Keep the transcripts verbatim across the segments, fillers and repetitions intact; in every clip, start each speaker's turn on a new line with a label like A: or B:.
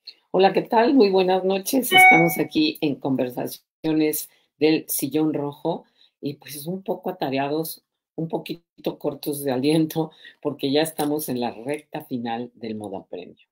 A: Hola, ¿qué tal? Muy buenas noches. Estamos aquí en conversaciones del sillón rojo y pues un poco atareados, un poquito cortos de aliento, porque ya estamos en la recta final del Moda Premio.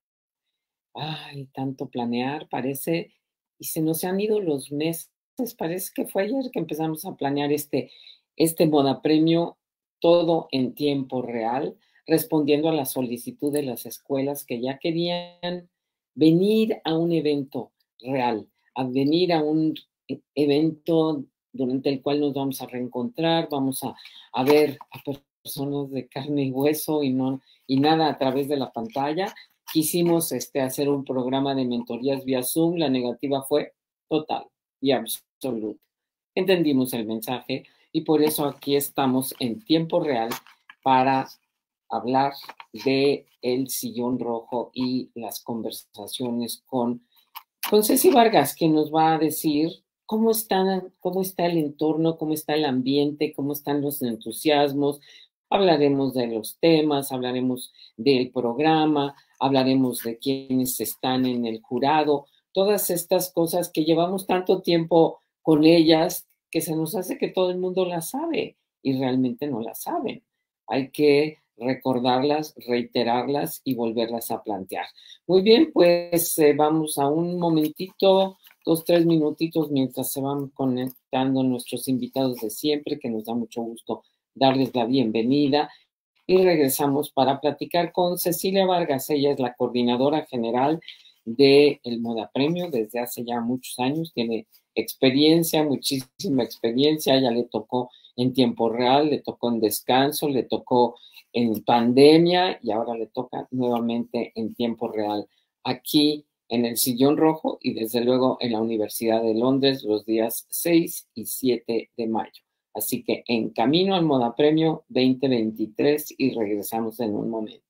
A: Ay, tanto planear, parece, y se nos han ido los meses. Parece que fue ayer que empezamos a planear este, este Moda Premio, todo en tiempo real, respondiendo a la solicitud de las escuelas que ya querían venir a un evento real, a venir a un e- evento durante el cual nos vamos a reencontrar, vamos a, a ver a personas de carne y hueso y no y nada a través de la pantalla. Quisimos este, hacer un programa de mentorías vía Zoom, la negativa fue total y absoluta. Entendimos el mensaje y por eso aquí estamos en tiempo real para hablar de el sillón rojo y las conversaciones con, con Ceci Vargas, que nos va a decir cómo están, cómo está el entorno, cómo está el ambiente, cómo están los entusiasmos. Hablaremos de los temas, hablaremos del programa, hablaremos de quienes están en el jurado, todas estas cosas que llevamos tanto tiempo con ellas que se nos hace que todo el mundo las sabe y realmente no las saben. Hay que recordarlas, reiterarlas y volverlas a plantear. Muy bien, pues eh, vamos a un momentito, dos, tres minutitos mientras se van conectando nuestros invitados de siempre, que nos da mucho gusto darles la bienvenida. Y regresamos para platicar con Cecilia Vargas. Ella es la coordinadora general del Moda Premio desde hace ya muchos años. Tiene experiencia, muchísima experiencia. Ella le tocó en tiempo real, le tocó en descanso, le tocó en pandemia y ahora le toca nuevamente en tiempo real aquí en el Sillón Rojo y desde luego en la Universidad de Londres los días seis y siete de mayo. Así que en camino al Moda Premio veinte veintitrés y regresamos en un momento.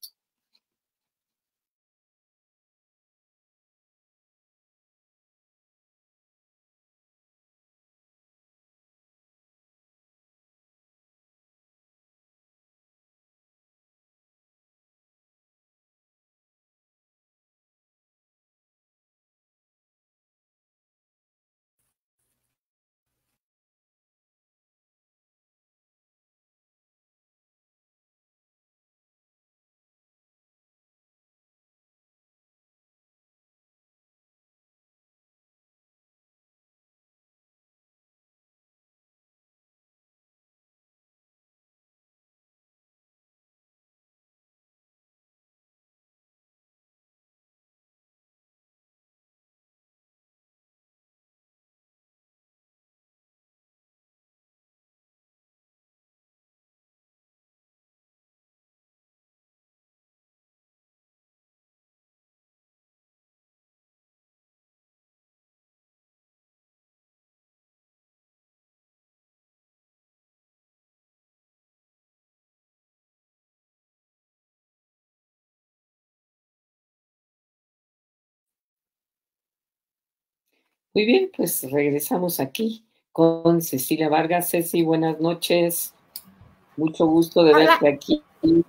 A: Muy bien, pues regresamos aquí con Cecilia Vargas. Ceci, buenas noches. Mucho gusto de
B: Hola.
A: verte aquí,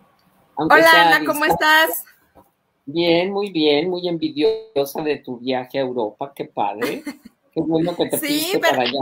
A: aunque
B: Hola
A: sea a
B: Ana, ¿cómo
A: distancia.
B: estás?
A: Bien, muy bien, muy envidiosa de tu viaje a Europa. Qué padre. Qué bueno que te
B: Sí,
A: fuiste
B: pero,
A: para allá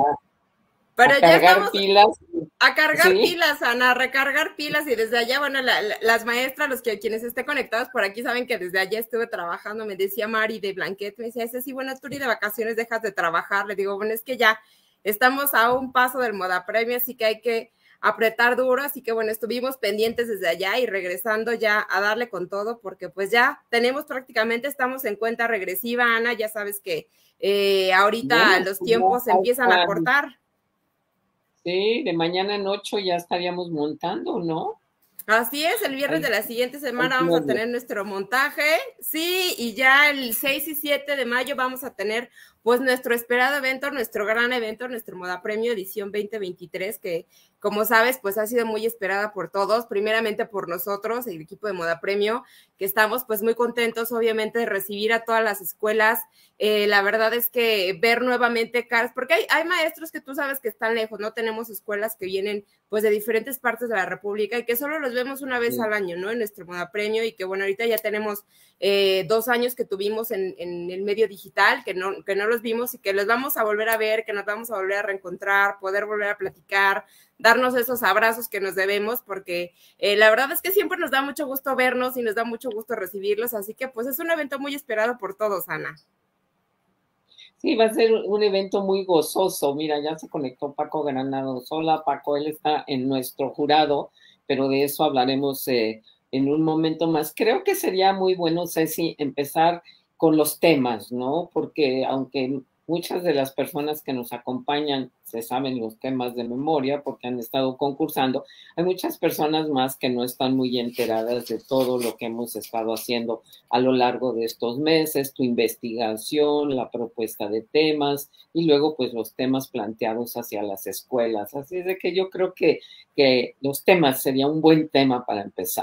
B: pero
A: a
B: ya
A: cargar
B: estamos
A: pilas.
B: a cargar
A: Sí,
B: pilas, Ana, a recargar pilas y desde allá, bueno, la, la, las maestras, los que quienes estén conectados por aquí saben que desde allá estuve trabajando, me decía Mari de Blanquet, me decía, ese sí, bueno, tú ni de vacaciones dejas de trabajar, le digo, bueno, es que ya estamos a un paso del Moda Premio, así que hay que apretar duro, así que bueno, estuvimos pendientes desde allá y regresando ya a darle con todo, porque pues ya tenemos prácticamente, estamos en cuenta regresiva, Ana, ya sabes que eh, ahorita
A: bueno,
B: los
A: pues ya
B: tiempos se empiezan a
A: faltan.
B: cortar.
A: Sí, de mañana en ocho ya estaríamos montando, ¿no?
B: Así es, el viernes de
A: Hay,
B: la siguiente
A: hay
B: semana vamos a
A: nueve.
B: tener nuestro montaje, sí, y ya el seis y siete de mayo vamos a tener pues nuestro esperado evento, nuestro gran evento, nuestro Moda Premio edición veinte veintitrés, que como sabes, pues ha sido muy esperada por todos, primeramente por nosotros, el equipo de Moda Premio, que estamos pues muy contentos, obviamente, de recibir a todas las escuelas. Eh, la verdad es que ver nuevamente caras, porque hay, hay maestros que tú sabes que están lejos, no tenemos escuelas que vienen pues de diferentes partes de la República y que solo los vemos una vez sí. al año, ¿no? En nuestro Moda Premio, y que bueno, ahorita ya tenemos eh, dos años que tuvimos en, en el medio digital, que no, que no los vimos y que los vamos a volver a ver, que nos vamos a volver a reencontrar, poder volver a platicar, darnos esos abrazos que nos debemos, porque eh, la verdad es que siempre nos da mucho gusto vernos y nos da mucho gusto recibirlos, así que pues es un evento muy esperado por todos, Ana.
A: Sí, va a ser un evento muy gozoso. Mira, ya se conectó Paco Granados. Hola, Paco, él está en nuestro jurado, pero de eso hablaremos eh, en un momento más. Creo que sería muy bueno, Ceci, empezar con los temas, ¿no? Porque aunque muchas de las personas que nos acompañan se saben los temas de memoria porque han estado concursando, hay muchas personas más que no están muy enteradas de todo lo que hemos estado haciendo a lo largo de estos meses, tu investigación, la propuesta de temas y luego pues los temas planteados hacia las escuelas. Así es de que yo creo que, que los temas sería un buen tema para empezar.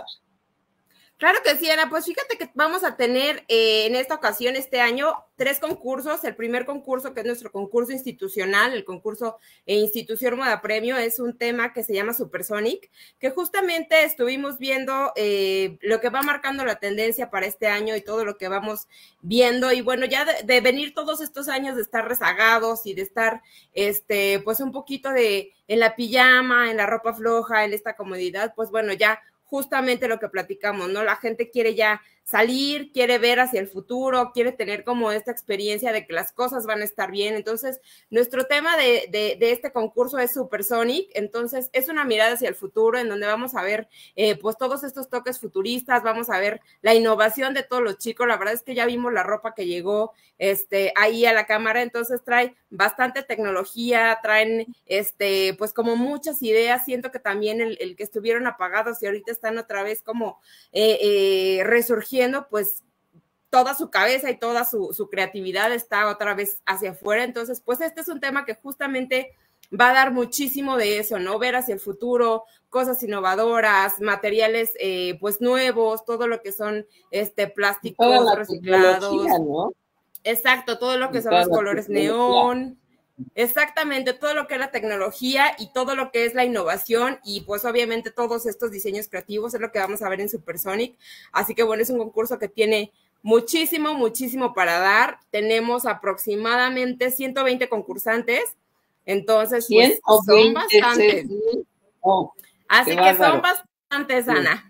B: Claro que sí, Ana, pues fíjate que vamos a tener eh, en esta ocasión, este año, tres concursos. El primer concurso, que es nuestro concurso institucional, el concurso e Institución Moda Premio, es un tema que se llama Supersonic, que justamente estuvimos viendo eh, lo que va marcando la tendencia para este año y todo lo que vamos viendo, y bueno, ya de, de venir todos estos años de estar rezagados y de estar, este, pues un poquito de, en la pijama, en la ropa floja, en esta comodidad, pues bueno, ya justamente lo que platicamos, ¿no? La gente quiere ya salir, quiere ver hacia el futuro, quiere tener como esta experiencia de que las cosas van a estar bien. Entonces, nuestro tema de, de, de este concurso es Supersonic. Entonces, es una mirada hacia el futuro en donde vamos a ver eh, pues todos estos toques futuristas, vamos a ver la innovación de todos los chicos. La verdad es que ya vimos la ropa que llegó este, ahí a la cámara, entonces trae bastante tecnología, traen este, pues como muchas ideas. Siento que también el, el que estuvieron apagados y ahorita están otra vez como eh, eh, resurgiendo, pues toda su cabeza y toda su, su creatividad está otra vez hacia afuera. Entonces, pues este es un tema que justamente va a dar muchísimo de eso, ¿no? Ver hacia el futuro, cosas innovadoras, materiales eh, pues nuevos, todo lo que son este plásticos reciclados, ¿no? Exacto, todo lo que y son los colores neón. Exactamente, todo lo que es la tecnología y todo lo que es la innovación, y pues obviamente todos estos diseños creativos es lo que vamos a ver en Supersonic. Así que bueno, es un concurso que tiene muchísimo, muchísimo para dar. Tenemos aproximadamente ciento veinte concursantes, entonces pues son bastantes. Oh, Así que bárbaro. Son bastantes, Ana.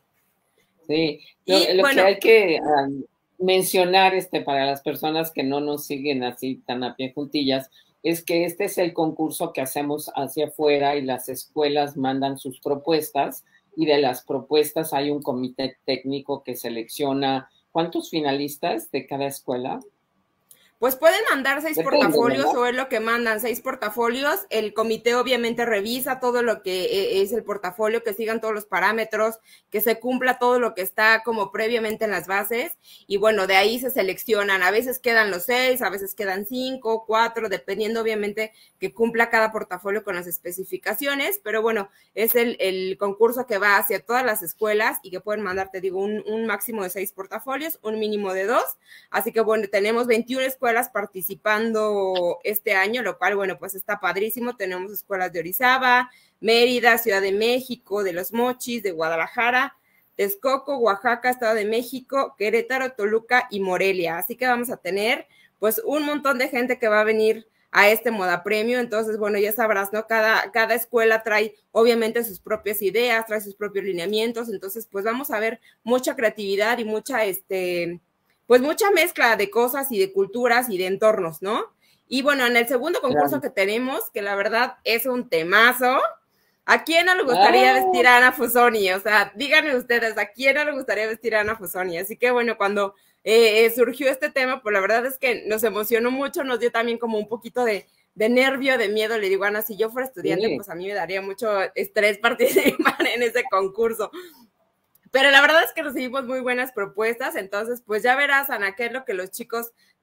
A: Sí, lo, y, lo bueno, que hay que um, mencionar este, para las personas que no nos siguen así tan a pie juntillas, es que este es el concurso que hacemos hacia afuera y las escuelas mandan sus propuestas, y de las propuestas hay un comité técnico que selecciona ¿cuántos finalistas de cada escuela?
B: Pues pueden mandar seis Depende, portafolios, ¿verdad? O es lo que mandan, seis portafolios. El comité obviamente revisa todo lo que es el portafolio, que sigan todos los parámetros, que se cumpla todo lo que está como previamente en las bases. Y bueno, de ahí se seleccionan. A veces quedan los seis, a veces quedan cinco, cuatro, dependiendo obviamente que cumpla cada portafolio con las especificaciones. Pero bueno, es el, el concurso que va hacia todas las escuelas y que pueden mandar, te digo, un, un máximo de seis portafolios, un mínimo de dos. Así que bueno, tenemos veintiuna escuelas participando este año, lo cual, bueno, pues está padrísimo. Tenemos escuelas de Orizaba, Mérida, Ciudad de México, de Los Mochis, de Guadalajara, Texcoco, Oaxaca, Estado de México, Querétaro, Toluca y Morelia. Así que vamos a tener, pues, un montón de gente que va a venir a este Moda Premio. Entonces, bueno, ya sabrás, ¿no? Cada, cada escuela trae, obviamente, sus propias ideas, trae sus propios lineamientos. Entonces, pues, vamos a ver mucha creatividad y mucha, este... pues mucha mezcla de cosas y de culturas y de entornos, ¿no? Y bueno, en el segundo concurso claro. que tenemos, que la verdad es un temazo, ¿a quién no le gustaría oh. vestir a Ana Fusoni? O sea, díganme ustedes, ¿a quién no le gustaría vestir a Ana Fusoni? Así que bueno, cuando eh, surgió este tema, pues la verdad es que nos emocionó mucho, nos dio también como un poquito de, de nervio, de miedo. Le digo, Ana, si yo fuera estudiante, sí. pues a mí me daría mucho estrés participar en ese concurso. Pero la verdad es que recibimos muy buenas propuestas, entonces pues ya verás, Ana, qué es lo que los chicos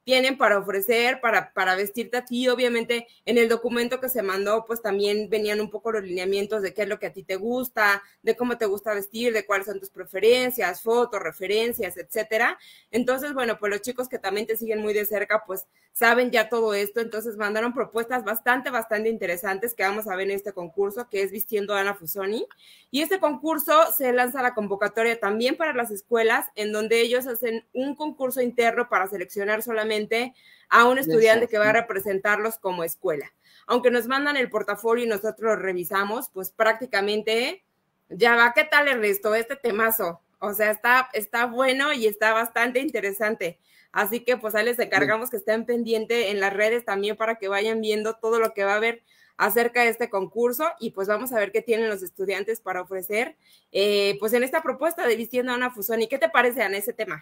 B: tienen para ofrecer, para, para vestirte a ti. Obviamente en el documento que se mandó, pues también venían un poco los lineamientos de qué es lo que a ti te gusta, de cómo te gusta vestir, de cuáles son tus preferencias, fotos, referencias, etcétera. Entonces, bueno, pues los chicos que también te siguen muy de cerca, pues saben ya todo esto. Entonces mandaron propuestas bastante, bastante interesantes que vamos a ver en este concurso, que es Vistiendo a Ana Fusoni. Y este concurso se lanza la convocatoria también para las escuelas, en donde ellos hacen un concurso interno para seleccionar solamente a un estudiante que va a representarlos como escuela. Aunque nos mandan el portafolio y nosotros lo revisamos, pues prácticamente ya va. ¿Qué tal, Ernesto? Este temazo, o sea, está, está bueno y está bastante interesante. Así que pues ahí les encargamos que estén pendientes en las redes también para que vayan viendo todo lo que va a haber acerca de este concurso, y pues vamos a ver qué tienen los estudiantes para ofrecer eh, pues en esta propuesta de Vistiendo a Ana Fusoni. ¿Qué te parece, Ana, ese tema?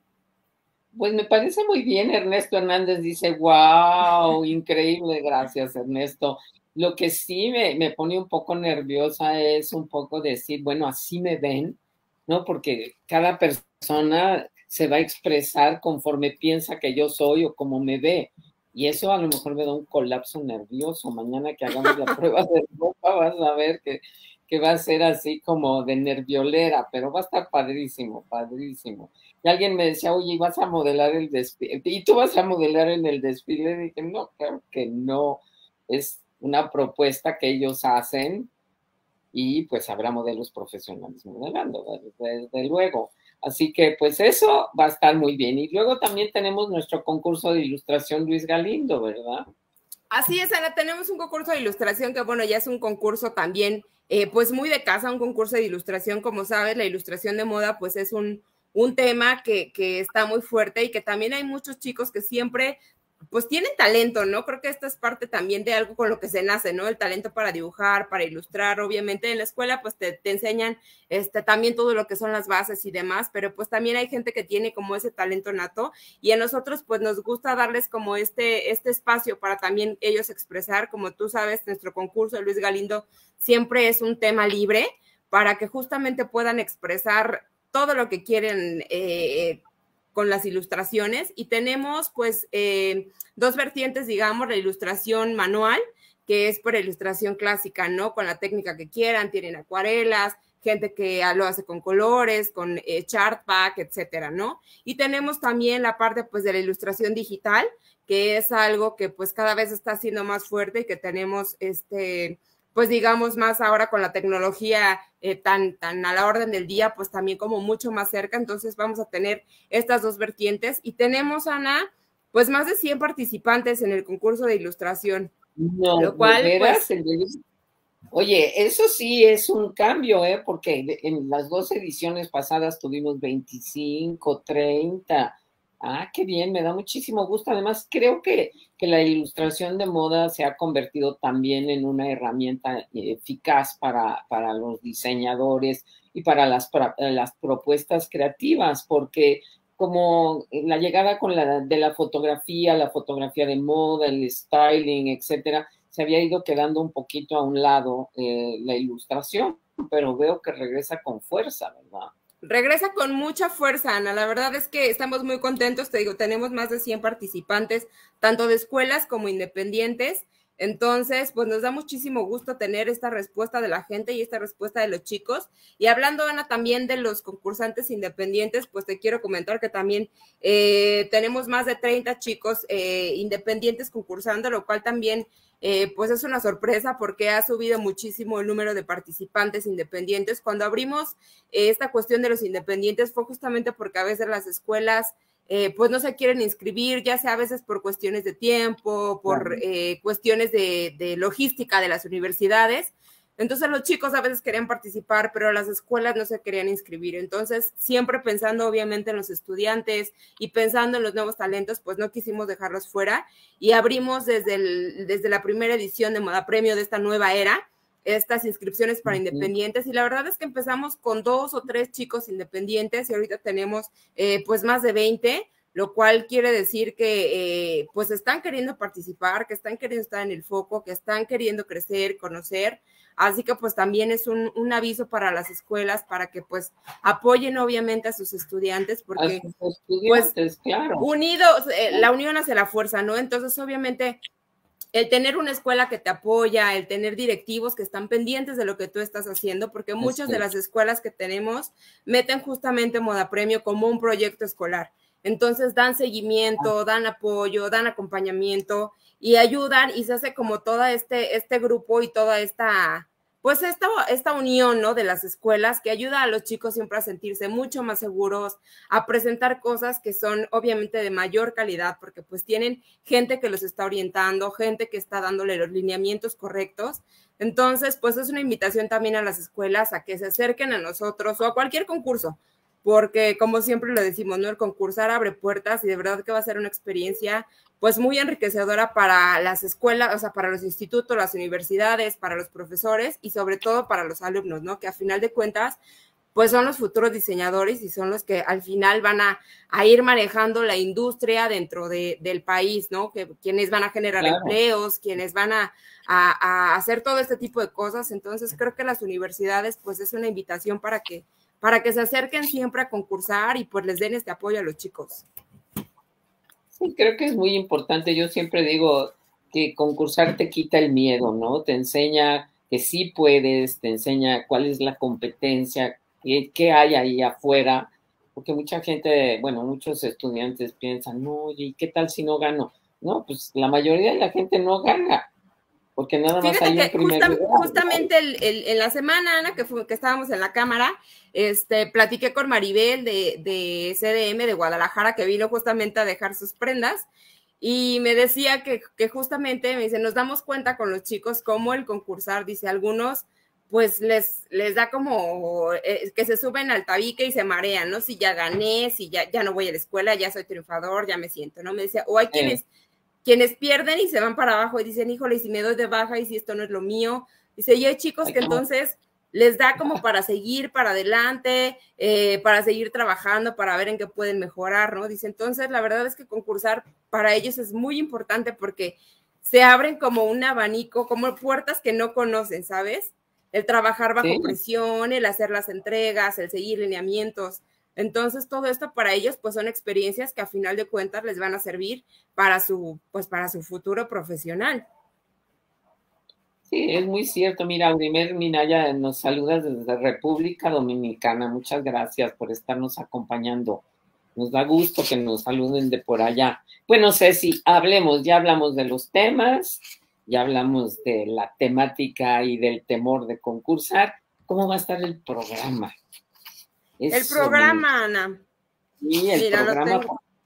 A: Pues me parece muy bien. Ernesto Hernández dice, wow, increíble, gracias, Ernesto. Lo que sí me, me pone un poco nerviosa es un poco decir, bueno, así me ven, ¿no? Porque cada persona se va a expresar conforme piensa que yo soy o como me ve. Y eso a lo mejor me da un colapso nervioso. Mañana que hagamos la prueba de ropa vas a ver que, que va a ser así como de nerviolera, pero va a estar padrísimo, padrísimo. Y alguien me decía, oye, ¿vas a modelar el desfile? ¿Y tú vas a modelar en el desfile? Y dije, no, claro que no. Es una propuesta que ellos hacen y pues habrá modelos profesionales modelando, desde, desde luego. Así que pues eso va a estar muy bien. Y luego también tenemos nuestro concurso de ilustración Luis Galindo, ¿verdad?
B: Así es, Ana, tenemos un concurso de ilustración que, bueno, ya es un concurso también, eh, pues muy de casa, un concurso de ilustración. Como sabes, la ilustración de moda pues es un, un tema que, que está muy fuerte, y que también hay muchos chicos que siempre pues tienen talento, ¿no? Creo que esta es parte también de algo con lo que se nace, ¿no? El talento para dibujar, para ilustrar. Obviamente en la escuela pues te, te enseñan este, también todo lo que son las bases y demás, pero pues también hay gente que tiene como ese talento nato, y a nosotros pues nos gusta darles como este, este espacio para también ellos expresar. Como tú sabes, nuestro concurso de Luis Galindo siempre es un tema libre para que justamente puedan expresar todo lo que quieren eh, con las ilustraciones. Y tenemos pues eh, dos vertientes, digamos, la ilustración manual, que es por ilustración clásica, ¿no? Con la técnica que quieran, tienen acuarelas, gente que lo hace con colores, con eh, chartback, etcétera, ¿no? Y tenemos también la parte pues de la ilustración digital, que es algo que pues cada vez está siendo más fuerte, y que tenemos este pues digamos más ahora con la tecnología eh, tan, tan a la orden del día, pues también como mucho más cerca. Entonces vamos a tener estas dos vertientes, y tenemos, Ana, pues más de cien participantes en el concurso de ilustración.
A: No,
B: lo cual,
A: ¿de veras?
B: pues,
A: oye, eso sí es un cambio, ¿eh? Porque en las dos ediciones pasadas tuvimos veinticinco, treinta. Ah, qué bien, me da muchísimo gusto. Además, creo que, que la ilustración de moda se ha convertido también en una herramienta eficaz para, para los diseñadores y para las, para las propuestas creativas, porque como la llegada con la, de la fotografía, la fotografía de moda, el styling, etcétera, se había ido quedando un poquito a un lado eh, la ilustración, pero veo que regresa con fuerza, ¿verdad?
B: Regresa con mucha fuerza, Ana. La verdad es que estamos muy contentos. Te digo, tenemos más de cien participantes, tanto de escuelas como independientes. Entonces, pues nos da muchísimo gusto tener esta respuesta de la gente y esta respuesta de los chicos. Y hablando, Ana, también de los concursantes independientes, pues te quiero comentar que también eh, tenemos más de treinta chicos eh, independientes concursando, lo cual también Eh, pues es una sorpresa, porque ha subido muchísimo el número de participantes independientes. Cuando abrimos eh, esta cuestión de los independientes fue justamente porque a veces las escuelas eh, pues no se quieren inscribir, ya sea a veces por cuestiones de tiempo, por eh, cuestiones de, de logística de las universidades. Entonces los chicos a veces querían participar, pero las escuelas no se querían inscribir. Entonces, siempre pensando obviamente en los estudiantes y pensando en los nuevos talentos, pues no quisimos dejarlos fuera, y abrimos desde, el, desde la primera edición de Moda Premio de esta nueva era, estas inscripciones para independientes, y la verdad es que empezamos con dos o tres chicos independientes, y ahorita tenemos eh, pues más de veinte, lo cual quiere decir que eh, pues están queriendo participar, que están queriendo estar en el foco, que están queriendo crecer, conocer. Así que pues también es un, un aviso para las escuelas para que pues apoyen obviamente a sus estudiantes, porque
A: a sus estudiantes,
B: pues
A: claro.
B: unidos, eh, la unión hace la fuerza, ¿no? Entonces obviamente el tener una escuela que te apoya, el tener directivos que están pendientes de lo que tú estás haciendo, porque muchas
A: Así.
B: de las escuelas que tenemos meten justamente Moda Premio como un proyecto escolar. Entonces dan seguimiento, dan apoyo, dan acompañamiento y ayudan y se hace como todo este, este grupo y toda esta, pues esta, esta unión, ¿no? De las escuelas que ayuda a los chicos siempre a sentirse mucho más seguros, a presentar cosas que son obviamente de mayor calidad, porque pues tienen gente que los está orientando, gente que está dándole los lineamientos correctos. Entonces, pues es una invitación también a las escuelas a que se acerquen a nosotros o a cualquier concurso, porque como siempre lo decimos, ¿no? El concursar abre puertas y de verdad que va a ser una experiencia pues muy enriquecedora para las escuelas, o sea, para los institutos, las universidades, para los profesores y sobre todo para los alumnos, ¿no? Que a final de cuentas, pues son los futuros diseñadores y son los que al final van a, a ir manejando la industria dentro de, del país, ¿no? Que quienes van a generar claro. empleos, quienes van a, a, a hacer todo este tipo de cosas. Entonces creo que las universidades, pues es una invitación para que, para que se acerquen siempre a concursar y pues les den este apoyo a los chicos.
A: Sí, creo que es muy importante. Yo siempre digo que concursar te quita el miedo, ¿no? Te enseña que sí puedes, te enseña cuál es la competencia, qué, qué hay ahí afuera, porque mucha gente, bueno, muchos estudiantes piensan, no, ¿y qué tal si no gano? No, pues la mayoría de la gente no gana, porque nada más
B: Fíjate
A: hay un
B: que
A: primer
B: justa,
A: lugar,
B: justamente
A: ¿no?
B: el, el, en la semana, Ana, que, fue, que estábamos en la cámara, este, platiqué con Maribel de, de C D M de Guadalajara, que vino justamente a dejar sus prendas, y me decía que, que justamente, me dice, nos damos cuenta con los chicos cómo el concursar, dice, algunos, pues les, les da como eh, que se suben al tabique y se marean, ¿no? Si ya gané, si ya, ya no voy a la escuela, ya soy triunfador, ya me siento, ¿no? Me decía, o hay quienes... Eh. quienes pierden y se van para abajo y dicen, híjole, y si me doy de baja y si esto no es lo mío. Dice, y hay chicos que entonces les da como para seguir para adelante, eh, para seguir trabajando, para ver en qué pueden mejorar, ¿no? Dice, entonces la verdad es que concursar para ellos es muy importante porque se abren como un abanico, como puertas que no conocen, ¿sabes? El trabajar bajo sí. presión, el hacer las entregas, el seguir lineamientos. Entonces, todo esto para ellos, pues, son experiencias que a final de cuentas les van a servir para su, pues, para su futuro profesional.
A: Sí, es muy cierto. Mira, Aurimer Minaya nos saluda desde República Dominicana. Muchas gracias por estarnos acompañando. Nos da gusto que nos saluden de por allá. Bueno, Ceci, hablemos, ya hablamos de los temas, ya hablamos de la temática y del temor de concursar. ¿Cómo va a estar el programa?
B: Eso, el programa, Ana.
A: Sí, el Mira, programa.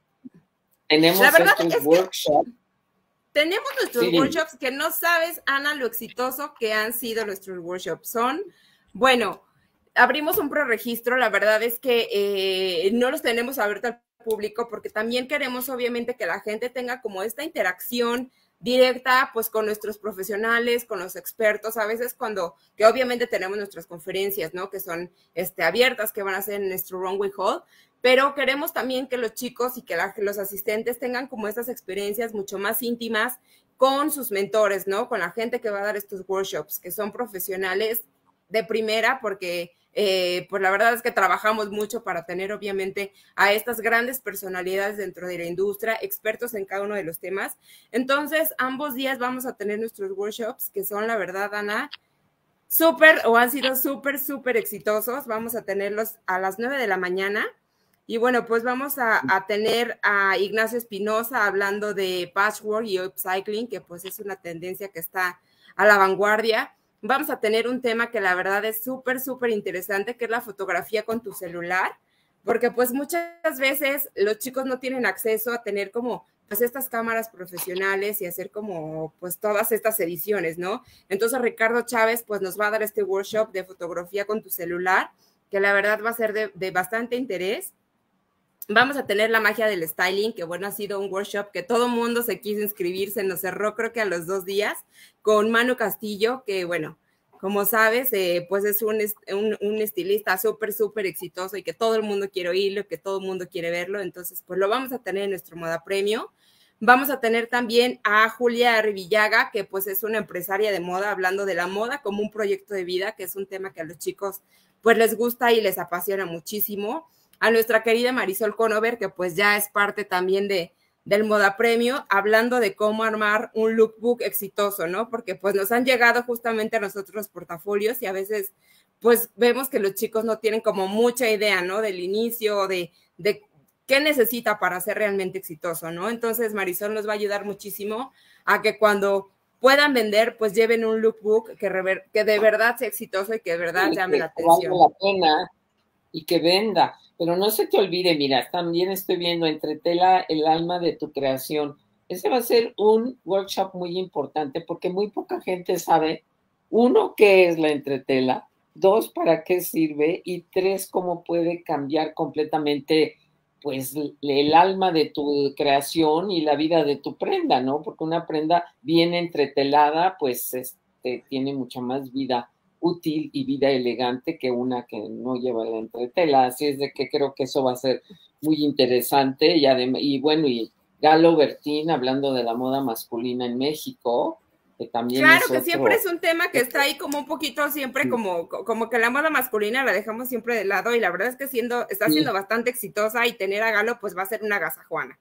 A: Tenemos
B: la verdad
A: estos
B: es
A: workshops.
B: Que tenemos nuestros
A: sí.
B: workshops que no sabes, Ana, lo exitoso que han sido nuestros workshops. Son, bueno, abrimos un preregistro, la verdad es que eh, no los tenemos abiertos al público porque también queremos, obviamente, que la gente tenga como esta interacción directa, pues, con nuestros profesionales, con los expertos, a veces cuando, que obviamente tenemos nuestras conferencias, ¿no? Que son este, abiertas, que van a ser en nuestro Runway Hall, pero queremos también que los chicos y que la, los asistentes tengan como estas experiencias mucho más íntimas con sus mentores, ¿no? Con la gente que va a dar estos workshops, que son profesionales de primera, porque eh, pues la verdad es que trabajamos mucho para tener obviamente a estas grandes personalidades dentro de la industria, expertos en cada uno de los temas. Entonces, ambos días vamos a tener nuestros workshops, que son, la verdad, Ana, súper, o han sido súper, súper exitosos. Vamos a tenerlos a las nueve de la mañana. Y bueno, pues vamos a, a tener a Ignacio Espinosa hablando de patchwork y upcycling, que pues es una tendencia que está a la vanguardia. Vamos a tener un tema que la verdad es súper, súper interesante, que es la fotografía con tu celular, porque pues muchas veces los chicos no tienen acceso a tener como pues estas cámaras profesionales y hacer como pues todas estas ediciones, ¿no? Entonces Ricardo Chávez pues nos va a dar este workshop de fotografía con tu celular, que la verdad va a ser de, de bastante interés. Vamos a tener la magia del styling, que bueno, ha sido un workshop que todo mundo se quiso inscribir, se nos cerró creo que a los dos días, con Manu Castillo, que bueno, como sabes, eh, pues es un, un, un estilista súper, súper exitoso y que todo el mundo quiere oírlo, que todo el mundo quiere verlo. Entonces, pues lo vamos a tener en nuestro Moda Premio. Vamos a tener también a Julia Arribillaga, que pues es una empresaria de moda, hablando de la moda como un proyecto de vida, que es un tema que a los chicos pues les gusta y les apasiona muchísimo. A nuestra querida Marisol Conover, que pues ya es parte también de del Moda Premio, hablando de cómo armar un lookbook exitoso, ¿no? Porque pues nos han llegado justamente a nosotros los portafolios y a veces pues vemos que los chicos no tienen como mucha idea, ¿no? Del inicio, de, de qué necesita para ser realmente exitoso, ¿no? Entonces Marisol nos va a ayudar muchísimo a que cuando puedan vender, pues lleven un lookbook que, rever, que de verdad sea exitoso y que de verdad sí, llame la atención.
A: Valga la pena y que venda. Pero no se te olvide, mira, también estoy viendo Entretela, el alma de tu creación. Ese va a ser un workshop muy importante porque muy poca gente sabe, uno, qué es la entretela, dos, para qué sirve y tres, cómo puede cambiar completamente pues el alma de tu creación y la vida de tu prenda, ¿no? Porque una prenda bien entretelada, pues este, tiene mucha más vida útil y vida elegante que una que no lleva la entretela, así es de que creo que eso va a ser muy interesante y, además, y bueno, y Galo Bertín hablando de la moda masculina en México, que también
B: claro
A: es
B: que
A: otro...
B: siempre es un tema que está ahí como un poquito siempre como, como que la moda masculina la dejamos siempre de lado y la verdad es que siendo, está
A: sí.
B: siendo bastante exitosa y tener a Galo pues va a ser una agasajuana.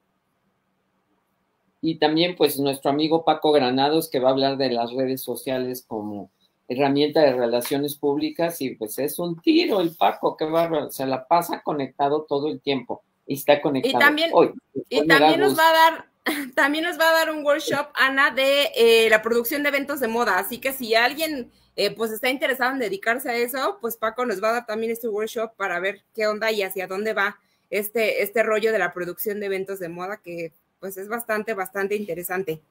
A: Y también pues nuestro amigo Paco Granados que va a hablar de las redes sociales como herramienta de relaciones públicas y pues es un tiro el Paco, qué bárbaro, se la pasa conectado todo el tiempo y está conectado.
B: Y también,
A: hoy.
B: Y también nos va a dar, también nos va a dar un workshop, Ana, de eh, la producción de eventos de moda, así que si alguien eh, pues está interesado en dedicarse a eso, pues Paco nos va a dar también este workshop para ver qué onda y hacia dónde va este, este rollo de la producción de eventos de moda que pues es bastante, bastante interesante.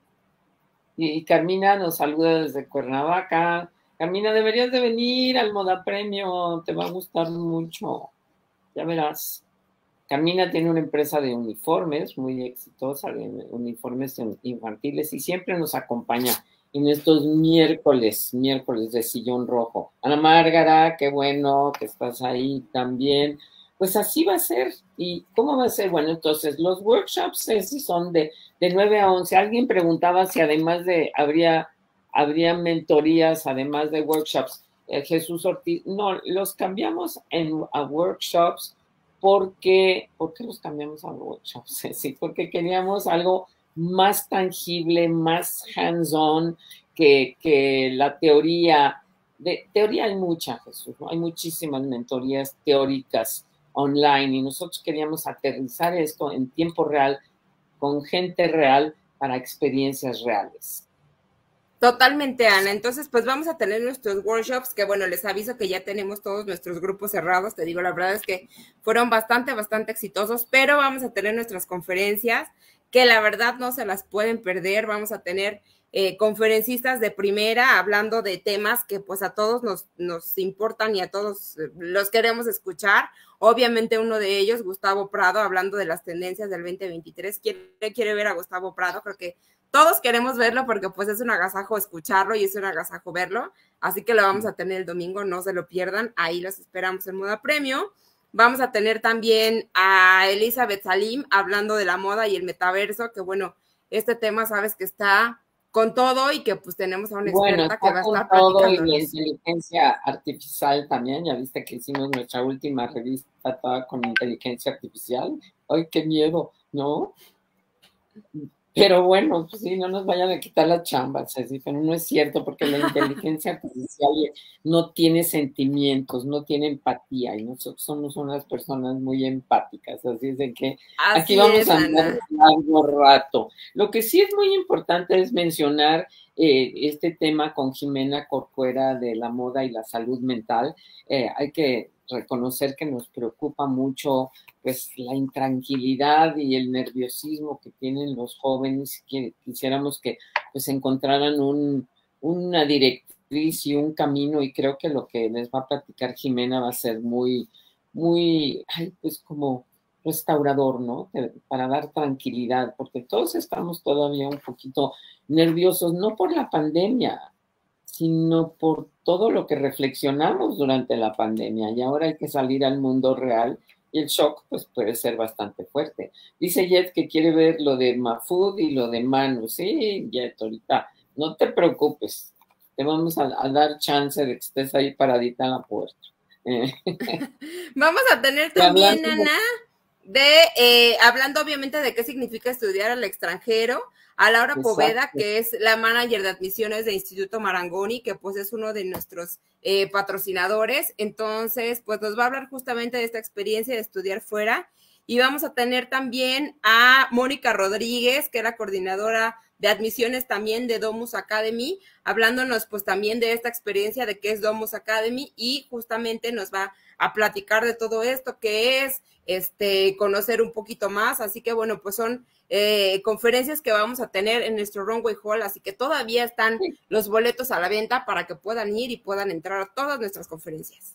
A: Y Carmina nos saluda desde Cuernavaca. Carmina, deberías de venir al Moda Premio, te va a gustar mucho, ya verás. Carmina tiene una empresa de uniformes muy exitosa, de uniformes infantiles, y siempre nos acompaña en estos miércoles, miércoles de Sillón Rojo. Ana Márgara, qué bueno que estás ahí también. Pues así va a ser. ¿Y cómo va a ser? Bueno, entonces los workshops esos son de, de nueve a once. Alguien preguntaba si además de, habría, habría mentorías, además de workshops. Eh, Jesús Ortiz, no, los cambiamos en, a workshops porque, ¿por qué los cambiamos a workshops? Sí, porque queríamos algo más tangible, más hands-on que, que la teoría. De teoría hay mucha, Jesús, ¿no? Hay muchísimas mentorías teóricas online y nosotros queríamos aterrizar esto en tiempo real con gente real para experiencias reales.
B: Totalmente, Ana. Entonces, pues vamos a tener nuestros workshops, que bueno, les aviso que ya tenemos todos nuestros grupos cerrados. Te digo, la verdad es que fueron bastante, bastante exitosos, pero vamos a tener nuestras conferencias, que la verdad no se las pueden perder. Vamos a tener eh, conferencistas de primera hablando de temas que pues a todos nos, nos importan y a todos los queremos escuchar. Obviamente uno de ellos, Gustavo Prado, hablando de las tendencias del veinte veintitrés. ¿Quiere, quiere ver a Gustavo Prado? Creo que todos queremos verlo porque pues es un agasajo escucharlo y es un agasajo verlo, así que lo vamos a tener el domingo, no se lo pierdan, ahí los esperamos en Moda Premio. Vamos a tener también a Elizabeth Salim hablando de la moda y el metaverso, que bueno, este tema sabes que está con todo y que pues tenemos a una
A: bueno,
B: experta que va a estar
A: con todo
B: platicándonos.
A: Y la inteligencia artificial también, ya viste que hicimos nuestra última revista toda con inteligencia artificial, ¡ay, qué miedo!, ¿no? Pero bueno, pues sí, no nos vayan a quitar la chamba, Ceci, pero no es cierto, porque la inteligencia artificial no tiene sentimientos, no tiene empatía, y nosotros somos unas personas muy empáticas, así es de que
B: así
A: aquí vamos
B: es,
A: a andar un largo rato. Lo que sí es muy importante es mencionar eh, este tema con Jimena Corcuera de la moda y la salud mental. Eh, hay que reconocer que nos preocupa mucho pues la intranquilidad y el nerviosismo que tienen los jóvenes, que quisiéramos que pues encontraran un, una directriz y un camino, y creo que lo que les va a platicar Jimena va a ser muy, muy, ay, pues como restaurador, ¿no? Para dar tranquilidad, porque todos estamos todavía un poquito nerviosos, no por la pandemia, sino por todo lo que reflexionamos durante la pandemia y ahora hay que salir al mundo real y el shock pues puede ser bastante fuerte. Dice Jet que quiere ver lo de Mahfoud y lo de Manu. Sí, Jet, ahorita no te preocupes, te vamos a, a dar chance de que estés ahí paradita en la puerta.
B: Vamos a tener también, Ana, de, eh, hablando obviamente de qué significa estudiar al extranjero, a Laura Exacto. Poveda, que es la manager de admisiones de Instituto Marangoni, que pues es uno de nuestros eh, patrocinadores. Entonces, pues nos va a hablar justamente de esta experiencia de estudiar fuera. Y vamos a tener también a Mónica Rodríguez, que es la coordinadora de admisiones también de Domus Academy, hablándonos pues también de esta experiencia de qué es Domus Academy y justamente nos va a platicar de todo esto, qué es, este, conocer un poquito más. Así que bueno, pues son eh, conferencias que vamos a tener en nuestro Runway Hall, así que todavía están los boletos a la venta para que puedan ir y puedan entrar a todas nuestras conferencias.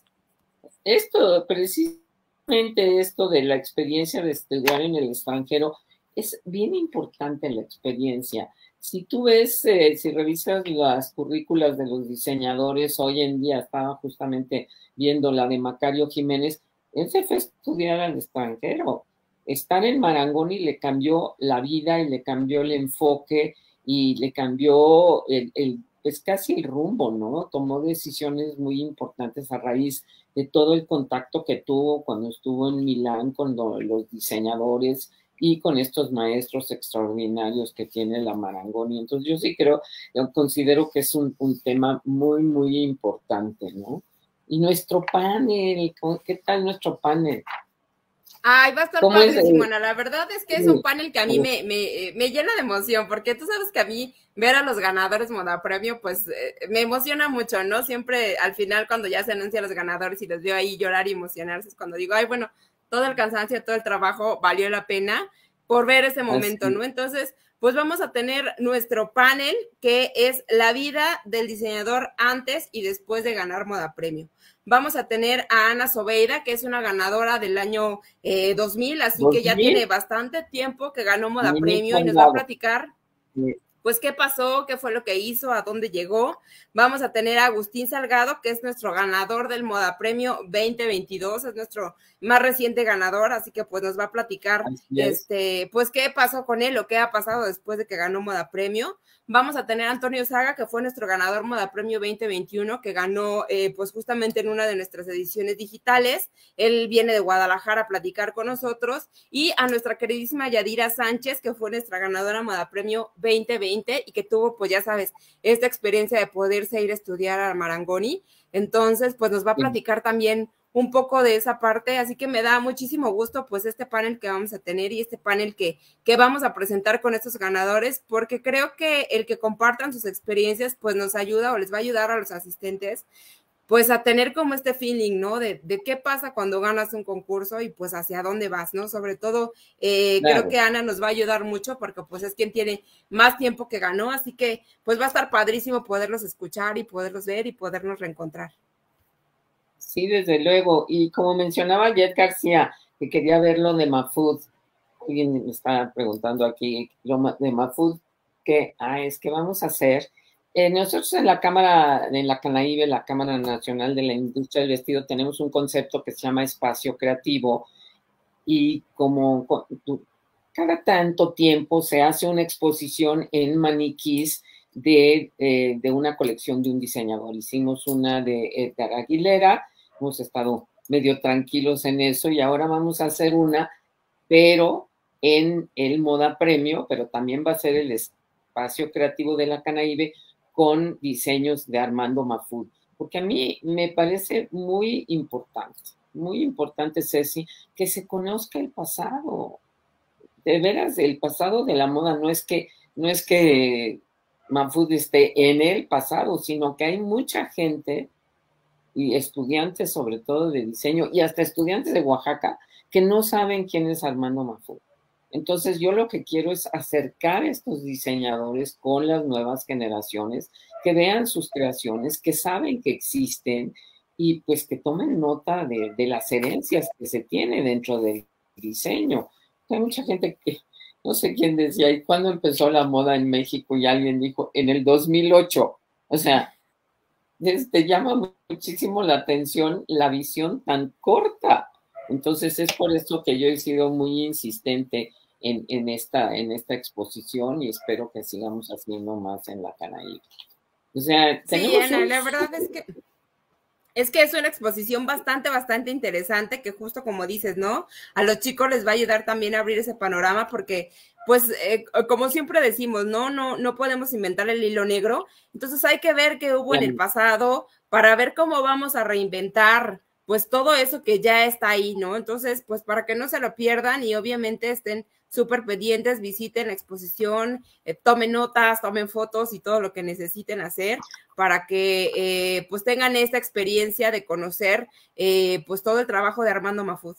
A: Esto, precisamente esto de la experiencia de estudiar en el extranjero, es bien importante la experiencia. Si tú ves, eh, si revisas las currículas de los diseñadores, hoy en día estaba justamente viendo la de Macario Jiménez, él se fue a estudiar al extranjero. Estar en Marangoni le cambió la vida y le cambió el enfoque y le cambió el, el, pues casi el rumbo, ¿no? Tomó decisiones muy importantes a raíz de todo el contacto que tuvo cuando estuvo en Milán con los diseñadores y con estos maestros extraordinarios que tiene la Marangoni. Entonces yo sí creo, yo considero que es un, un tema muy, muy importante, ¿no? Y nuestro panel, ¿qué tal nuestro panel?
B: Ay, va a estar padrísimo, Ana. La verdad es que es un panel que a mí me, me, me llena de emoción, porque tú sabes que a mí ver a los ganadores Moda Premio, pues eh, me emociona mucho, ¿no? Siempre al final cuando ya se anuncian los ganadores y los veo ahí llorar y emocionarse, es cuando digo, ay, bueno, todo el cansancio, todo el trabajo valió la pena por ver ese momento, ¿no? Entonces, pues vamos a tener nuestro panel, que es la vida del diseñador antes y después de ganar Moda Premio. Vamos a tener a Ana Sobeida, que es una ganadora del año eh, dos mil, así ¿dos mil? Que ya tiene bastante tiempo que ganó Moda Premio y nos va a platicar sí. pues qué pasó, qué fue lo que hizo, a dónde llegó. Vamos a tener a Agustín Salgado, que es nuestro ganador del Moda Premio veinte veintidós, es nuestro más reciente ganador, así que pues nos va a platicar este, pues qué pasó con él o qué ha pasado después de que ganó Moda Premio. Vamos a tener a Antonio Saga, que fue nuestro ganador Moda Premio veinte veintiuno, que ganó eh, pues justamente en una de nuestras ediciones digitales. Él viene de Guadalajara a platicar con nosotros. Y a nuestra queridísima Yadira Sánchez, que fue nuestra ganadora Moda Premio veinte veinte y que tuvo, pues ya sabes, esta experiencia de poderse ir a estudiar a Marangoni. Entonces, pues nos va a platicar también un poco de esa parte, así que me da muchísimo gusto pues este panel que vamos a tener y este panel que, que vamos a presentar con estos ganadores, porque creo que el que compartan sus experiencias pues nos ayuda o les va a ayudar a los asistentes pues a tener como este feeling, ¿no? De, de qué pasa cuando ganas un concurso y pues hacia dónde vas, ¿no? Sobre todo, eh, claro. Creo que Ana nos va a ayudar mucho porque pues es quien tiene más tiempo que ganó, así que pues va a estar padrísimo poderlos escuchar y poderlos ver y podernos reencontrar.
A: Sí, desde luego. Y como mencionaba Jet García, que quería ver lo de Mahfoud. Alguien me está preguntando aquí, lo de Mahfoud, que ah, es que vamos a hacer. Eh, nosotros en la Cámara, en la Canaíbe, la Cámara Nacional de la Industria del Vestido, tenemos un concepto que se llama espacio creativo. Y como cada tanto tiempo se hace una exposición en maniquís de, eh, de una colección de un diseñador. Hicimos una de Edgar Aguilera. Hemos estado medio tranquilos en eso y ahora vamos a hacer una, pero en el Moda Premio, pero también va a ser el espacio creativo de la Canaíbe con diseños de Armando Mahfoud, porque a mí me parece muy importante, muy importante, Ceci, que se conozca el pasado. De veras, el pasado de la moda no es que, no es que Mahfoud esté en el pasado, sino que hay mucha gente y estudiantes sobre todo de diseño y hasta estudiantes de Oaxaca que no saben quién es Armando Mahfoud. Entonces yo lo que quiero es acercar a estos diseñadores con las nuevas generaciones, que vean sus creaciones, que saben que existen y pues que tomen nota de, de las herencias que se tiene dentro del diseño. Hay mucha gente que, no sé quién decía, ¿y cuándo empezó la moda en México? Y alguien dijo, en el dos mil ocho. O sea, este, llama muchísimo la atención la visión tan corta. Entonces es por eso que yo he sido muy insistente en, en, esta, en esta exposición y espero que sigamos haciendo más en la Canaí. O sea,
B: sí,
A: tenemos
B: Ana,
A: un...
B: la verdad es que es que es una exposición bastante, bastante interesante que justo como dices, ¿no? A los chicos les va a ayudar también a abrir ese panorama porque, pues, eh, como siempre decimos, ¿no? No, no podemos inventar el hilo negro. Entonces hay que ver qué hubo en el pasado para ver cómo vamos a reinventar, pues, todo eso que ya está ahí, ¿no? Entonces, pues, para que no se lo pierdan y obviamente estén súper pendientes, visiten la exposición, eh, tomen notas, tomen fotos y todo lo que necesiten hacer para que eh, pues tengan esta experiencia de conocer eh, pues todo el trabajo de Armando Mahfoud.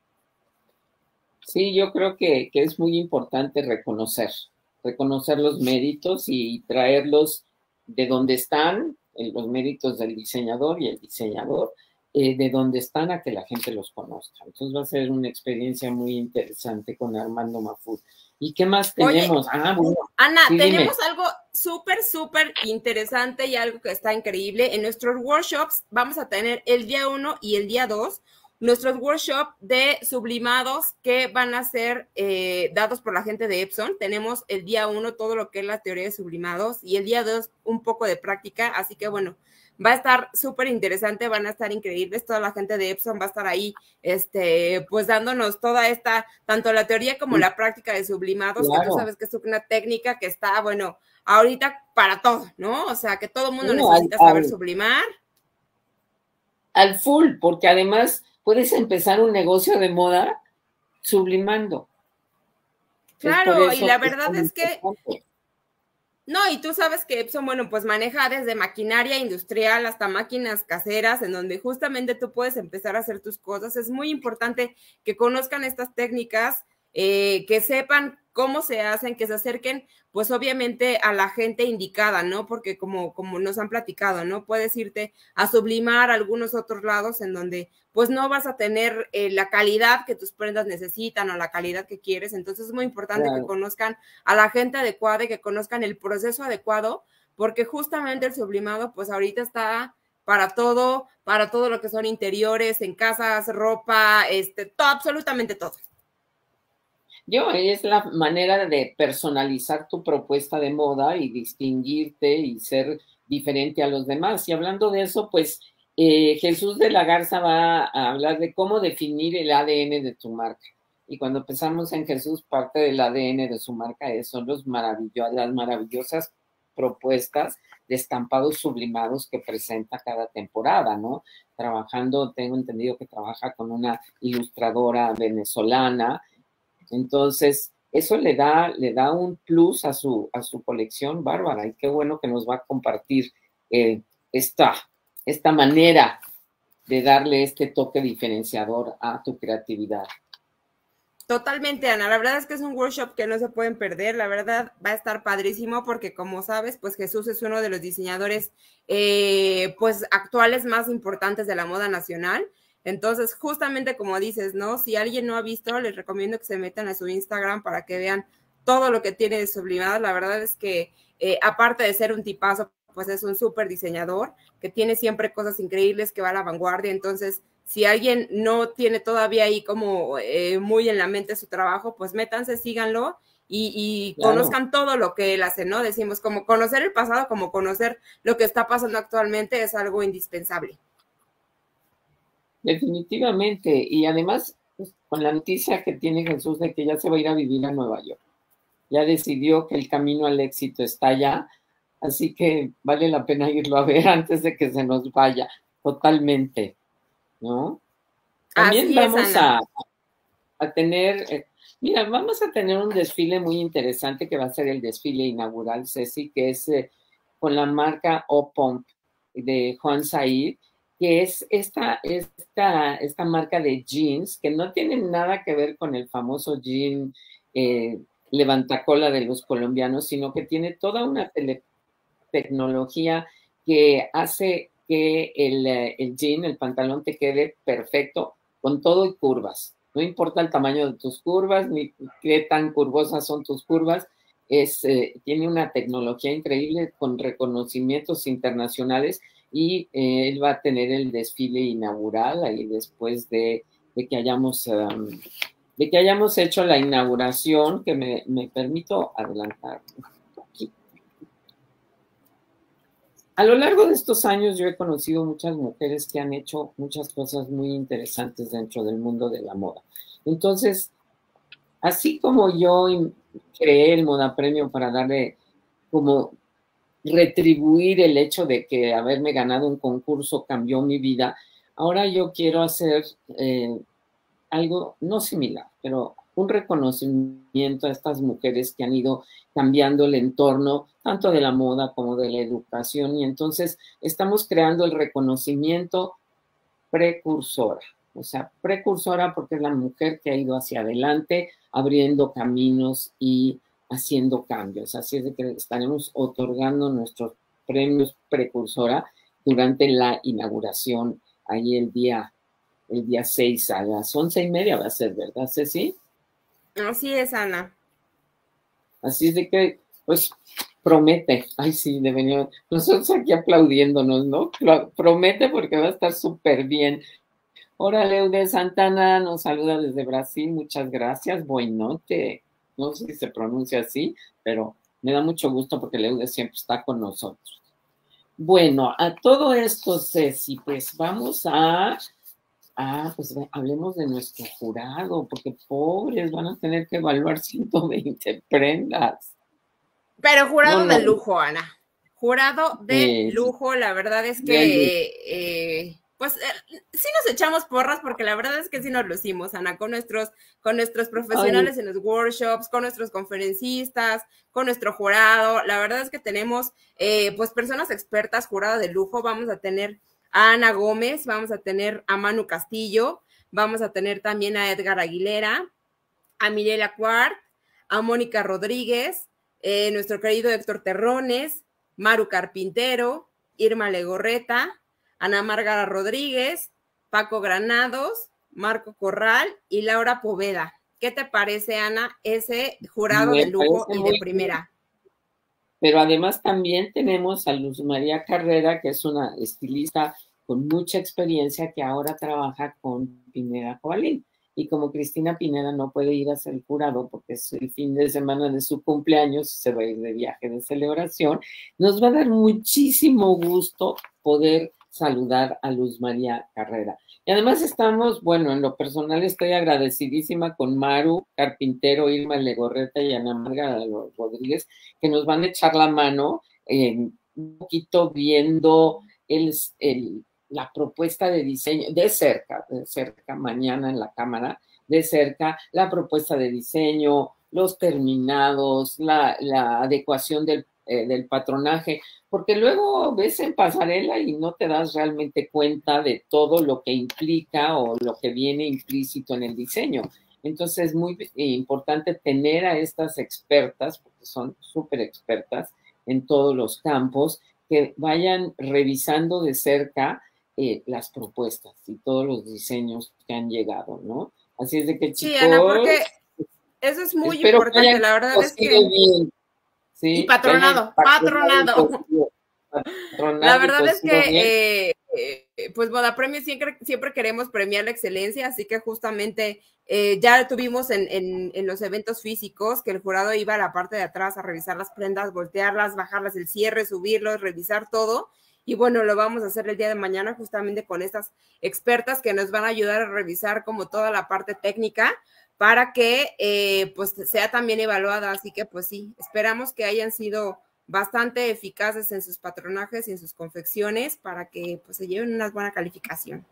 A: Sí, yo creo que, que es muy importante reconocer, reconocer los méritos y traerlos de donde están, los méritos del diseñador y el diseñador, eh, de donde están a que la gente los conozca. Entonces va a ser una experiencia muy interesante con Armando Mahfoud. ¿Y qué más tenemos?
B: Oye,
A: ah, bueno,
B: Ana,
A: sí,
B: tenemos
A: dime.
B: algo súper, súper interesante y algo que está increíble. En nuestros workshops vamos a tener el día uno y el día dos nuestros workshops de sublimados que van a ser eh, dados por la gente de Epson. Tenemos el día uno todo lo que es la teoría de sublimados y el día dos un poco de práctica. Así que bueno, va a estar súper interesante, van a estar increíbles, toda la gente de Epson va a estar ahí, este, pues dándonos toda esta, tanto la teoría como la práctica de sublimados, claro. Que tú sabes que es una técnica que está, bueno, ahorita para todo, ¿no? O sea, que todo el mundo no, necesita al, saber al, sublimar.
A: Al full, porque además puedes empezar un negocio de moda sublimando.
B: Claro, y la verdad es, es que... No, y tú sabes que Epson, bueno, pues maneja desde maquinaria industrial hasta máquinas caseras, en donde justamente tú puedes empezar a hacer tus cosas. Es muy importante que conozcan estas técnicas, eh, que sepan cómo se hacen, que se acerquen, pues obviamente a la gente indicada, ¿no? Porque como, como nos han platicado, ¿no? Puedes irte a sublimar a algunos otros lados en donde pues no vas a tener eh, la calidad que tus prendas necesitan o la calidad que quieres. Entonces es muy importante claro. que conozcan a la gente adecuada y que conozcan el proceso adecuado, porque justamente el sublimado pues ahorita está para todo, para todo lo que son interiores, en casas, ropa, este, todo, absolutamente todo.
A: Yo, es la manera de personalizar tu propuesta de moda y distinguirte y ser diferente a los demás. Y hablando de eso, pues eh, Jesús de la Garza va a hablar de cómo definir el A D N de tu marca. Y cuando pensamos en Jesús, parte del A D N de su marca es, son los maravillo las maravillosas propuestas de estampados sublimados que presenta cada temporada, ¿no? Trabajando, tengo entendido que trabaja con una ilustradora venezolana. Entonces, eso le da, le da un plus a su, a su colección bárbara. Y qué bueno que nos va a compartir eh, esta, esta manera de darle este toque diferenciador a tu creatividad.
B: Totalmente, Ana. La verdad es que es un workshop que no se pueden perder. La verdad va a estar padrísimo porque, como sabes, pues Jesús es uno de los diseñadores eh, pues actuales más importantes de la moda nacional. Entonces, justamente como dices, ¿no? Si alguien no ha visto, les recomiendo que se metan a su Instagram para que vean todo lo que tiene de sublimado. La verdad es que, eh, aparte de ser un tipazo, pues es un súper diseñador que tiene siempre cosas increíbles, que va a la vanguardia. Entonces, si alguien no tiene todavía ahí como eh, muy en la mente su trabajo, pues métanse, síganlo y, y claro. conozcan todo lo que él hace, ¿no? Decimos, como conocer el pasado, como conocer lo que está pasando actualmente es algo indispensable.
A: Definitivamente, y además pues, con la noticia que tiene Jesús de que ya se va a ir a vivir a Nueva York, ya decidió que el camino al éxito está allá, así que vale la pena irlo a ver antes de que se nos vaya totalmente, ¿no? También así vamos es, a, a tener, eh, mira, vamos a tener un desfile muy interesante que va a ser el desfile inaugural, Ceci, que es eh, con la marca O-Pump de Juan Said, que es esta, esta, esta marca de jeans que no tiene nada que ver con el famoso jean eh, levantacola de los colombianos, sino que tiene toda una tecnología que hace que el, el jean, el pantalón, te quede perfecto con todo y curvas. No importa el tamaño de tus curvas, ni qué tan curvosas son tus curvas, es, eh, tiene una tecnología increíble con reconocimientos internacionales y eh, él va a tener el desfile inaugural ahí después de, de que hayamos um, de que hayamos hecho la inauguración, que me, me permito adelantar un poquito. A lo largo de estos años yo he conocido muchas mujeres que han hecho muchas cosas muy interesantes dentro del mundo de la moda. Entonces, así como yo creé el Moda Premio para darle como retribuir el hecho de que haberme ganado un concurso cambió mi vida, ahora yo quiero hacer eh, algo no similar, pero un reconocimiento a estas mujeres que han ido cambiando el entorno, tanto de la moda como de la educación, y entonces estamos creando el reconocimiento precursora, o sea, precursora porque es la mujer que ha ido hacia adelante, abriendo caminos y haciendo cambios. Así es de que estaremos otorgando nuestros premios precursora durante la inauguración, ahí el día, el día seis a las once y media va a ser, ¿verdad, Ceci?
B: Así es, Ana.
A: Así es de que, pues, promete. Ay, sí, debería. Nosotros aquí aplaudiéndonos, ¿no? Promete porque va a estar súper bien. Órale, Eude Santana nos saluda desde Brasil. Muchas gracias. Buenote. No sé si se pronuncia así, pero me da mucho gusto porque Leude siempre está con nosotros. Bueno, a todo esto, Ceci, pues vamos a... Ah, pues hablemos de nuestro jurado, porque pobres van a tener que evaluar ciento veinte prendas.
B: Pero jurado no, no. de lujo, Ana. Jurado de eh, lujo, la verdad es que, eh, pues, eh, sí nos echamos porras, porque la verdad es que sí nos lucimos, Ana, con nuestros, con nuestros profesionales Ay. en los workshops, con nuestros conferencistas, con nuestro jurado. La verdad es que tenemos, eh, pues, personas expertas, jurado de lujo. Vamos a tener a Ana Gómez, vamos a tener a Manu Castillo, vamos a tener también a Edgar Aguilera, a Mirela Cuart, a Mónica Rodríguez, eh, nuestro querido Héctor Terrones, Maru Carpintero, Irma Legorreta, Ana Márgara Rodríguez, Paco Granados, Marco Corral y Laura Poveda. ¿Qué te parece, Ana, ese jurado Me de lujo y de primera?
A: Bien. Pero además también tenemos a Luz María Carrera, que es una estilista con mucha experiencia que ahora trabaja con Pineda Cobalín. Y como Cristina Pineda no puede ir a hacer el jurado porque es el fin de semana de su cumpleaños y se va a ir de viaje de celebración, nos va a dar muchísimo gusto poder saludar a Luz María Carrera. Y además estamos, bueno, en lo personal estoy agradecidísima con Maru Carpintero, Irma Legorreta y Ana Marga Rodríguez, que nos van a echar la mano eh, un poquito viendo el, el, la propuesta de diseño, de cerca, de cerca, mañana en la cámara, de cerca, la propuesta de diseño, los terminados, la, la adecuación del Eh, del patronaje, porque luego ves en pasarela y no te das realmente cuenta de todo lo que implica o lo que viene implícito en el diseño. Entonces es muy importante tener a estas expertas, porque son súper expertas en todos los campos, que vayan revisando de cerca eh, las propuestas y todos los diseños que han llegado, ¿no? Así es de que, chicos...
B: Sí, Ana, porque eso es muy importante, la verdad es que... Bien. Sí, y patronado, patronado. patronado. patronado. La verdad es que, eh, eh, pues, Moda Premio siempre, siempre queremos premiar la excelencia, así que justamente eh, ya tuvimos en, en, en los eventos físicos que el jurado iba a la parte de atrás a revisar las prendas, voltearlas, bajarlas el cierre, subirlos, revisar todo. Y bueno, lo vamos a hacer el día de mañana justamente con estas expertas que nos van a ayudar a revisar como toda la parte técnica, para que eh, pues sea también evaluada, así que pues sí, esperamos que hayan sido bastante eficaces en sus patronajes y en sus confecciones para que pues se lleven una buena calificación.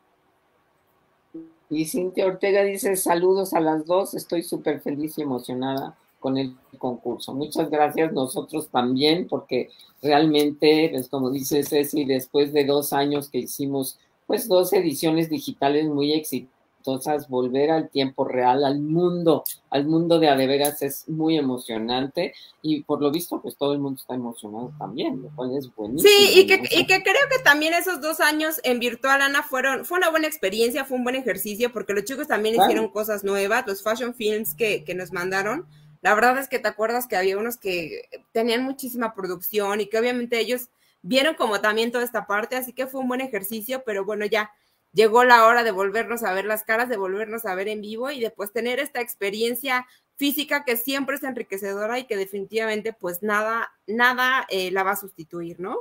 A: Y Cintia Ortega dice, saludos a las dos, estoy súper feliz y emocionada con el concurso. Muchas gracias, nosotros también, porque realmente, pues como dice Ceci, después de dos años que hicimos pues dos ediciones digitales muy exitosas, Entonces, volver al tiempo real, al mundo, al mundo de a de veras es muy emocionante y por lo visto, pues todo el mundo está emocionado también, lo cual es buenísimo.
B: Sí, y que, ¿no? y que creo que también esos dos años en virtual, Ana, fueron, fue una buena experiencia, fue un buen ejercicio, porque los chicos también claro. hicieron cosas nuevas, los fashion films que, que nos mandaron. La verdad es que te acuerdas que había unos que tenían muchísima producción y que obviamente ellos vieron como también toda esta parte, así que fue un buen ejercicio, pero bueno, ya llegó la hora de volvernos a ver las caras, de volvernos a ver en vivo y de pues tener esta experiencia física que siempre es enriquecedora y que definitivamente pues nada, nada eh, la va a sustituir, ¿no?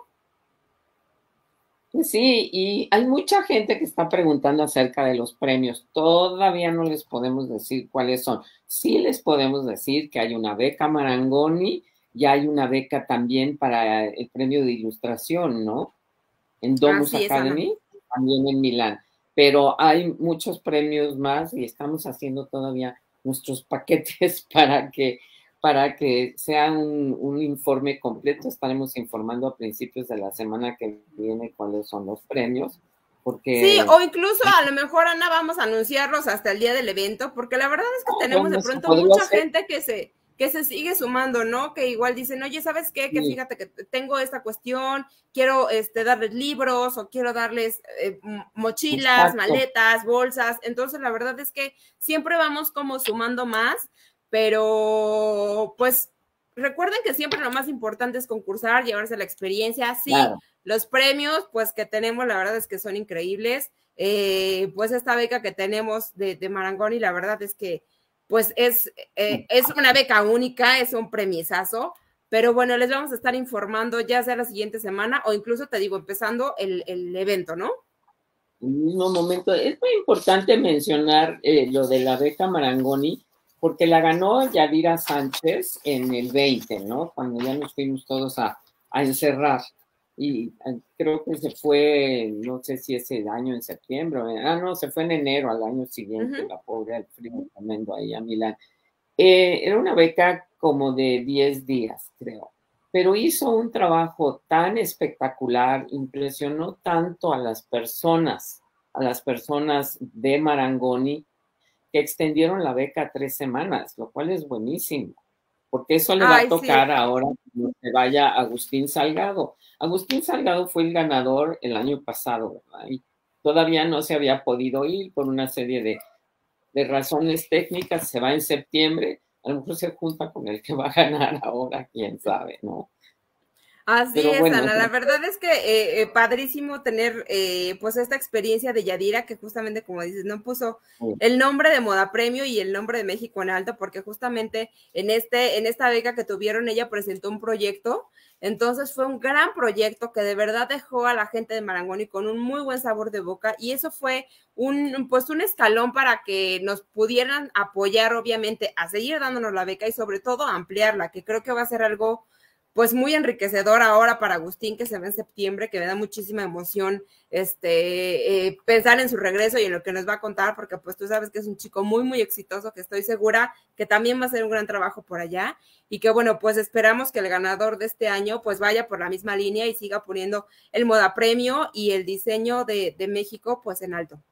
A: Sí, y hay mucha gente que está preguntando acerca de los premios. Todavía no les podemos decir cuáles son. Sí les podemos decir que hay una beca Marangoni y hay una beca también para el premio de ilustración, ¿no? En Domus
B: Así es, Ana.
A: Academy, también en Milán. Pero hay muchos premios más y estamos haciendo todavía nuestros paquetes para que para que sea un, un informe completo. Estaremos informando a principios de la semana que viene cuáles son los premios,
B: Sí,
A: porque...
B: o incluso a lo mejor, Ana, vamos a anunciarlos hasta el día del evento, porque la verdad es que
A: Ah,
B: tenemos
A: bueno,
B: de
A: eso
B: pronto
A: podría
B: mucha
A: ser.
B: gente que se, que se sigue sumando, ¿no? Que igual dicen, oye, ¿sabes qué? Que
A: Sí.
B: fíjate que tengo esta cuestión, quiero este, darles libros o quiero darles eh, mochilas,
A: Exacto.
B: maletas, bolsas. Entonces, la verdad es que siempre vamos como sumando más, pero pues recuerden que siempre lo más importante es concursar, llevarse la experiencia. Sí, claro. Los premios, pues que tenemos, la verdad es que son increíbles. Eh, pues esta beca que tenemos de, de Marangoni, la verdad es que pues es, eh, es una beca única, es un premisazo, pero bueno, les vamos a estar informando ya sea la siguiente semana o incluso te digo, empezando el, el evento, ¿no?
A: Un momento, es muy importante mencionar eh, lo de la beca Marangoni, porque la ganó Yadira Sánchez en el veinte, ¿no? Cuando ya nos fuimos todos a, a encerrar. Y creo que se fue, no sé si ese año en septiembre, ah, no, se fue en enero al año siguiente, uh-huh. La pobre, el frío tremendo ahí a Milán. Eh, era una beca como de diez días, creo, pero hizo un trabajo tan espectacular, impresionó tanto a las personas, a las personas de Marangoni, que extendieron la beca a tres semamas, lo cual es buenísimo, porque eso le va Ay, a tocar sí. Ahora cuando se vaya Agustín Salgado. Agustín Salgado fue el ganador el año pasado, ¿verdad? Y todavía no se había podido ir por una serie de, de razones técnicas, se va en septiembre, a lo mejor se junta con el que va a ganar ahora, quién sabe, ¿no?
B: Así Pero es, bueno, Ana, la verdad es que eh, eh, padrísimo tener eh, pues esta experiencia de Yadira, que justamente como dices, no puso sí. el nombre de Moda Premio y el nombre de México en alto, porque justamente en, este, en esta beca que tuvieron ella presentó un proyecto, entonces fue un gran proyecto que de verdad dejó a la gente de Marangoni con un muy buen sabor de boca y eso fue un, pues un escalón para que nos pudieran apoyar obviamente a seguir dándonos la beca y sobre todo a ampliarla, que creo que va a ser algo pues muy enriquecedor ahora para Agustín, que se ve en septiembre, que me da muchísima emoción este, eh, pensar en su regreso y en lo que nos va a contar, porque pues tú sabes que es un chico muy, muy exitoso, que estoy segura que también va a hacer un gran trabajo por allá, y que bueno, pues esperamos que el ganador de este año pues vaya por la misma línea y siga poniendo el Moda Premio y el diseño de, de México pues en alto.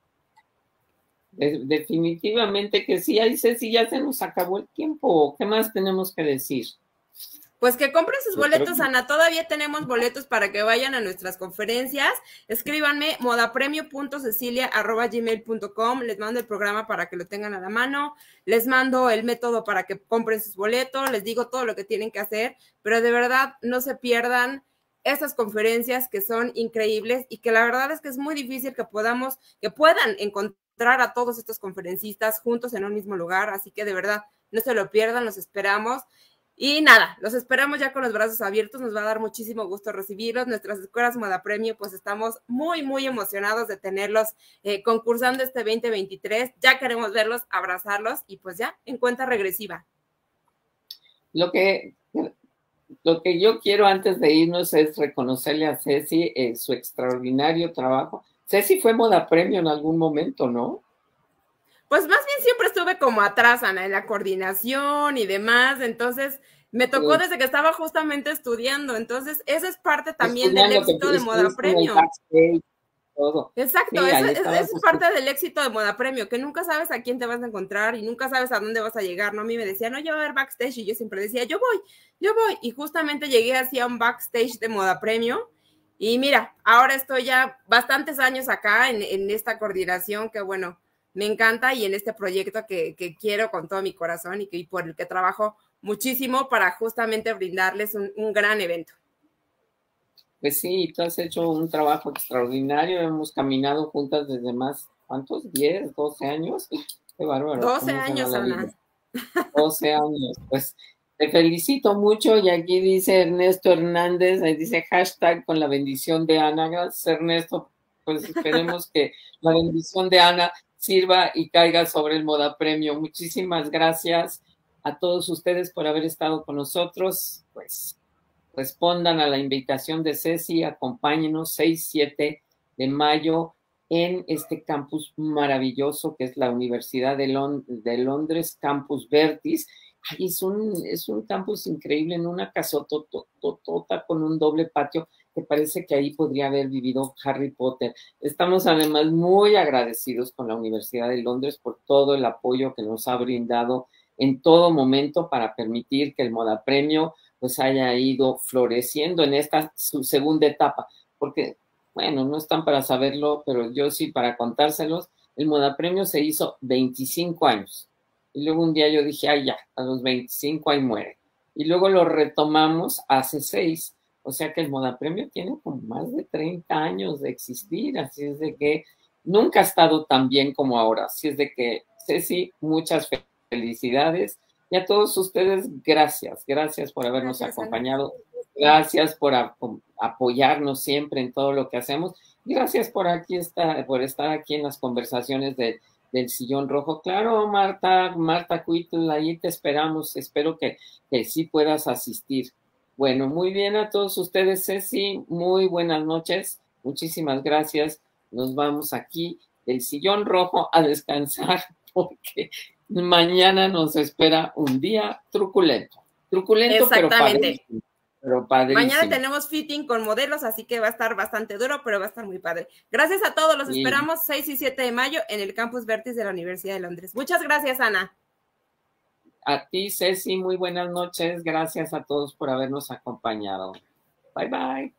A: Definitivamente que sí, ahí Ceci, ya se nos acabó el tiempo, ¿qué más tenemos que decir?
B: Pues que compren sus boletos, Ana. Todavía tenemos boletos para que vayan a nuestras conferencias. Escríbanme modapremio punto cecilia arroba gmail punto com. Les mando el programa para que lo tengan a la mano. Les mando el método para que compren sus boletos. Les digo todo lo que tienen que hacer. Pero de verdad, no se pierdan estas conferencias que son increíbles y que la verdad es que es muy difícil que podamos, que puedan encontrar a todos estos conferencistas juntos en un mismo lugar. Así que de verdad, no se lo pierdan. Los esperamos. Y nada, los esperamos ya con los brazos abiertos, nos va a dar muchísimo gusto recibirlos. Nuestras escuelas Moda Premio, pues estamos muy, muy emocionados de tenerlos eh, concursando este veinte veintitrés. Ya queremos verlos, abrazarlos y pues ya en cuenta regresiva.
A: Lo que, lo que yo quiero antes de irnos es reconocerle a Ceci eh, su extraordinario trabajo. Ceci fue Moda Premio en algún momento, ¿no?
B: Pues más bien siempre estuve como atrás, Ana, en la coordinación y demás, entonces me tocó sí. desde que estaba justamente estudiando, entonces esa es parte también del éxito de Moda Premio.
A: Todo.
B: Exacto, sí, esa, esa es parte del éxito de Moda Premio, que nunca sabes a quién te vas a encontrar y nunca sabes a dónde vas a llegar, ¿no? A mí me decían, no, yo voy a ver backstage y yo siempre decía, yo voy, yo voy, y justamente llegué hacia un backstage de Moda Premio y mira, ahora estoy ya bastantes años acá en, en esta coordinación que bueno, me encanta y en este proyecto que, que quiero con todo mi corazón y, que, y por el que trabajo muchísimo para justamente brindarles un, un gran evento.
A: Pues sí, tú has hecho un trabajo extraordinario, hemos caminado juntas desde más, ¿cuántos? ¿diez, doce años? Qué bárbaro,
B: doce
A: ¿cómo se va
B: años,
A: la vida?
B: Ana.
A: doce años, pues te felicito mucho y aquí dice Ernesto Hernández, ahí dice hashtag con la bendición de Ana. Gracias, Ernesto, pues esperemos que la bendición de Ana sirva y caiga sobre el Moda Premio. Muchísimas gracias a todos ustedes por haber estado con nosotros, pues respondan a la invitación de Ceci, acompáñenos seis, siete de mayo en este campus maravilloso que es la Universidad de, Lond de Londres, Campus Vertis. Ay, es, un, es un campus increíble en una casototota con un doble patio que parece que ahí podría haber vivido Harry Potter. Estamos además muy agradecidos con la Universidad de Londres por todo el apoyo que nos ha brindado en todo momento para permitir que el Moda Premio pues haya ido floreciendo en esta su segunda etapa, porque, bueno, no están para saberlo, pero yo sí para contárselos, el Moda Premio se hizo veinticinco años, y luego un día yo dije, ay ya, a los veinticinco ahí muere, y luego lo retomamos hace seis, o sea que el Moda Premio tiene como más de treinta años de existir, así es de que nunca ha estado tan bien como ahora, así es de que, Ceci, muchas felicidades. Y a todos ustedes, gracias, gracias por habernos gracias, acompañado, gracias por a, por apoyarnos siempre en todo lo que hacemos, gracias por aquí estar, por estar aquí en las conversaciones de, del Sillón Rojo. Claro, Marta, Marta Cuitl, ahí te esperamos, espero que, que sí puedas asistir. Bueno, muy bien a todos ustedes, Ceci, muy buenas noches, muchísimas gracias, nos vamos aquí del Sillón Rojo a descansar porque mañana nos espera un día truculento. Truculento, pero padrísimo, pero padrísimo.
B: Mañana tenemos fitting con modelos, así que va a estar bastante duro, pero va a estar muy padre. Gracias a todos, los sí. esperamos seis y siete de mayo en el Campus Vertis de la Universidad de Londres. Muchas gracias, Ana.
A: A ti, Ceci, muy buenas noches. Gracias a todos por habernos acompañado. Bye, bye.